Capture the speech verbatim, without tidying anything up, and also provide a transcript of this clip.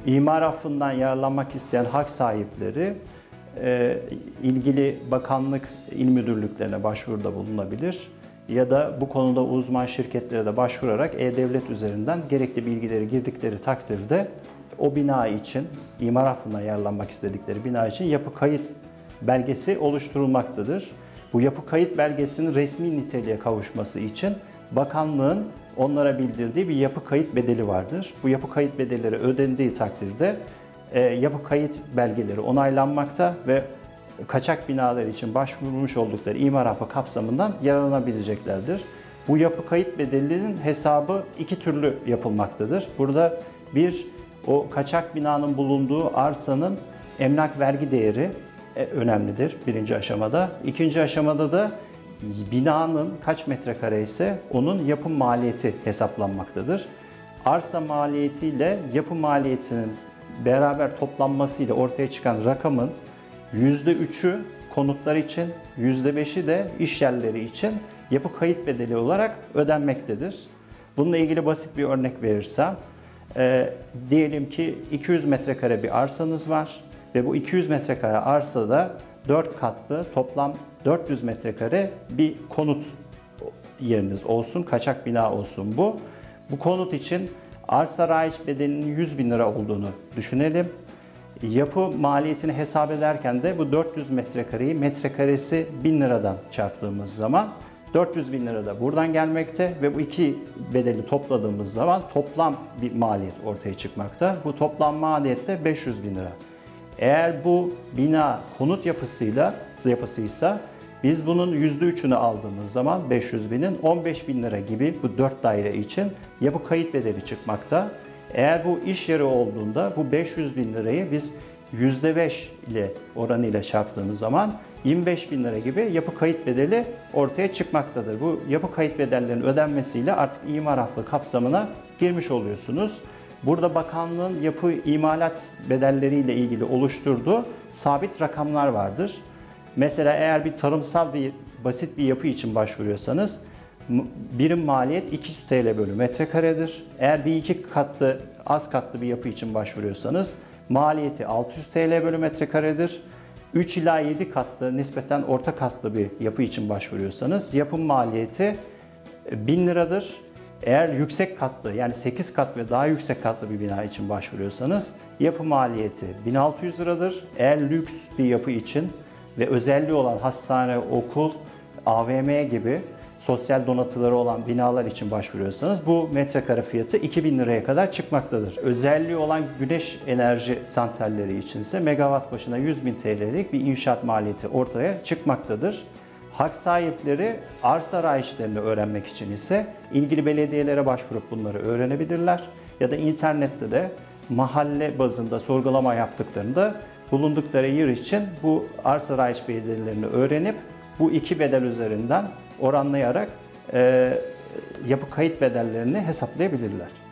İmar affından yararlanmak isteyen hak sahipleri e, ilgili bakanlık il müdürlüklerine başvuruda bulunabilir ya da bu konuda uzman şirketlere de başvurarak E-Devlet üzerinden gerekli bilgileri girdikleri takdirde o bina için, imar affından yararlanmak istedikleri bina için yapı kayıt belgesi oluşturulmaktadır. Bu yapı kayıt belgesinin resmi niteliğe kavuşması için bakanlığın onlara bildirdiği bir yapı kayıt bedeli vardır. Bu yapı kayıt bedelleri ödendiği takdirde e, yapı kayıt belgeleri onaylanmakta ve kaçak binalar için başvurmuş oldukları imar affı kapsamından yararlanabileceklerdir. Bu yapı kayıt bedelinin hesabı iki türlü yapılmaktadır. Burada bir, o kaçak binanın bulunduğu arsanın emlak vergi değeri önemlidir birinci aşamada. İkinci aşamada da binanın kaç metrekare ise onun yapım maliyeti hesaplanmaktadır. Arsa maliyetiyle yapı maliyetinin beraber toplanmasıyla ortaya çıkan rakamın yüzde üçü konutlar için, yüzde beşi de iş yerleri için yapı kayıt bedeli olarak ödenmektedir. Bununla ilgili basit bir örnek verirsem, e, diyelim ki iki yüz metrekare bir arsanız var ve bu iki yüz metrekare arsada dört katlı toplam dört yüz metrekare bir konut yeriniz olsun, kaçak bina olsun bu. Bu konut için arsa raiç bedelinin yüz bin lira olduğunu düşünelim. Yapı maliyetini hesap ederken de bu dört yüz metrekareyi metrekaresi bin liradan çarptığımız zaman dört yüz bin lira da buradan gelmekte ve bu iki bedeli topladığımız zaman toplam bir maliyet ortaya çıkmakta. Bu toplam maliyet de beş yüz bin lira. Eğer bu bina konut yapısıyla yapısıysa biz bunun yüzde üçünü aldığımız zaman beş yüz binin on beş bin lira gibi bu dört daire için yapı kayıt bedeli çıkmakta. Eğer bu iş yeri olduğunda bu beş yüz bin lirayı biz yüzde beş ile oranıyla çarptığımız zaman yirmi beş bin lira gibi yapı kayıt bedeli ortaya çıkmaktadır. Bu yapı kayıt bedellerinin ödenmesiyle artık imar affı kapsamına girmiş oluyorsunuz. Burada bakanlığın yapı imalat bedelleriyle ilgili oluşturduğu sabit rakamlar vardır. Mesela eğer bir tarımsal bir basit bir yapı için başvuruyorsanız birim maliyet iki yüz TL bölü metrekaredir. Eğer bir iki katlı az katlı bir yapı için başvuruyorsanız maliyeti altı yüz TL bölü metrekaredir. üç ila yedi katlı nispeten orta katlı bir yapı için başvuruyorsanız yapım maliyeti bin liradır. Eğer yüksek katlı yani sekiz kat ve daha yüksek katlı bir bina için başvuruyorsanız yapı maliyeti bin altı yüz liradır. Eğer lüks bir yapı için ve özelliği olan hastane, okul, A V M gibi sosyal donatıları olan binalar için başvuruyorsanız bu metrekare fiyatı iki bin liraya kadar çıkmaktadır. Özelliği olan güneş enerji santralleri içinse megawatt başına yüz bin TL'lik bir inşaat maliyeti ortaya çıkmaktadır. Hak sahipleri arsa raiçlerini öğrenmek için ise ilgili belediyelere başvurup bunları öğrenebilirler ya da internette de mahalle bazında sorgulama yaptıklarında bulundukları yer için bu arsa raiç bedellerini öğrenip bu iki bedel üzerinden oranlayarak e, yapı kayıt bedellerini hesaplayabilirler.